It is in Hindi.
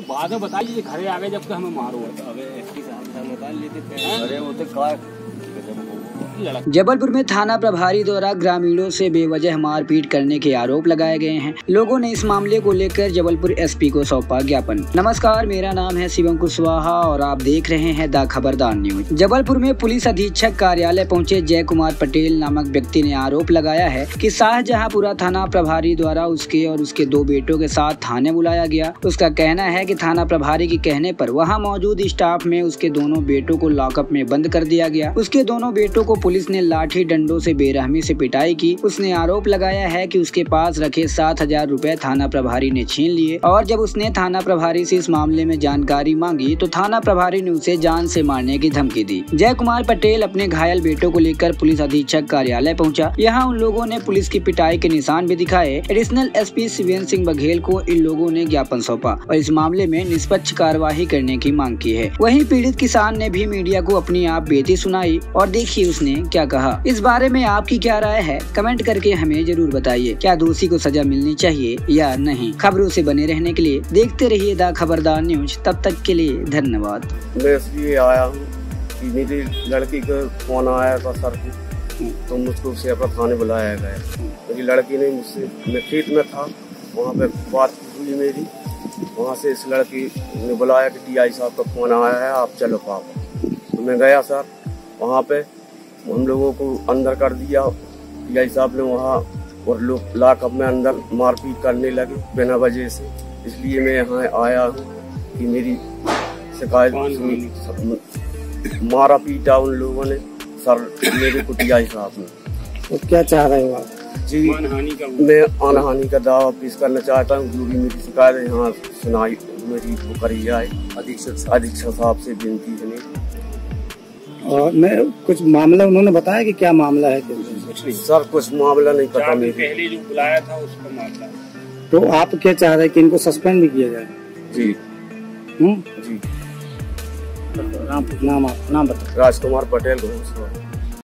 बाद में बताइए, घरे आ गए जब हमें मारो। अबे एसपी साहब बता लेते। अरे वो तो का जबलपुर में थाना प्रभारी द्वारा ग्रामीणों से बेवजह मारपीट करने के आरोप लगाए गए हैं। लोगों ने इस मामले को लेकर जबलपुर एसपी को सौंपा ज्ञापन। नमस्कार, मेरा नाम है शिवम कुशवाहा और आप देख रहे हैं द खबरदार न्यूज। जबलपुर में पुलिस अधीक्षक कार्यालय पहुंचे जय कुमार पटेल नामक व्यक्ति ने आरोप लगाया है कि शाहजहांपुरा थाना प्रभारी द्वारा उसके और उसके 2 बेटों के साथ थाने बुलाया गया। उसका कहना है कि थाना प्रभारी के कहने पर वहां मौजूद स्टाफ में उसके दोनों बेटों को लॉकअप में बंद कर दिया गया। उसके दोनों बेटों को पुलिस ने लाठी डंडों से बेरहमी से पिटाई की। उसने आरोप लगाया है कि उसके पास रखे 7,000 रुपए थाना प्रभारी ने छीन लिए और जब उसने थाना प्रभारी से इस मामले में जानकारी मांगी तो थाना प्रभारी ने उसे जान से मारने की धमकी दी। जय कुमार पटेल अपने घायल बेटों को लेकर पुलिस अधीक्षक कार्यालय पहुंचा। यहाँ उन लोगों ने पुलिस की पिटाई के निशान भी दिखाए। एडिशनल एसपी शिवेंद्र सिंह बघेल को इन लोगों ने ज्ञापन सौंपा और इस मामले में निष्पक्ष कार्यवाही करने की मांग की है। वहीं पीड़ित किसान ने भी मीडिया को अपनी आप बेटी सुनाई और देखिए उसने क्या कहा। इस बारे में आपकी क्या राय है, कमेंट करके हमें जरूर बताइए। क्या दोषी को सजा मिलनी चाहिए या नहीं? खबरों से बने रहने के लिए देखते रहिए द खबरदार न्यूज। तब तक के लिए धन्यवाद। मैं इसलिए आया हूँ कि मेरी लड़की का फोन आया था सर को, तो मुझको उसे अपना थाने बुलाया गया। मेरी लड़की ने मुझसे, मैं खेत में था, वहाँ पे बात हुई मेरी। वहाँ से इस लड़की ने बुलाया कि टीआई साहब का फोन आया है, आप चलो पापा। तो मैं गया सर, वहाँ पे हम लोगों को अंदर कर दिया। टीआई साहब ने वहाँ और लोग लॉकअप में अंदर मारपीट करने लगे बिना वजह से। इसलिए मैं यहाँ आया हूँ कि मेरी शिकायत मारा पीटा उन लोगों ने सर मेरे को टीआई साहब ने। तो क्या चाह रहे हो आप? जी मैं मानहानि का दावा पेश करना चाहता हूँ। जो भी मेरी शिकायत है यहाँ सुनाई मेरी वो करी जाए। अधीक्षक साहब से विनती है। और मैं कुछ मामला उन्होंने बताया कि क्या मामला है? सर कुछ मामला नहीं पता। मैं पहले जो बुलाया था उसका मामला। तो आप क्या चाह रहे हैं कि इनको सस्पेंड भी किया जाए? जी जी। नाम बता। राजकुमार पटेल।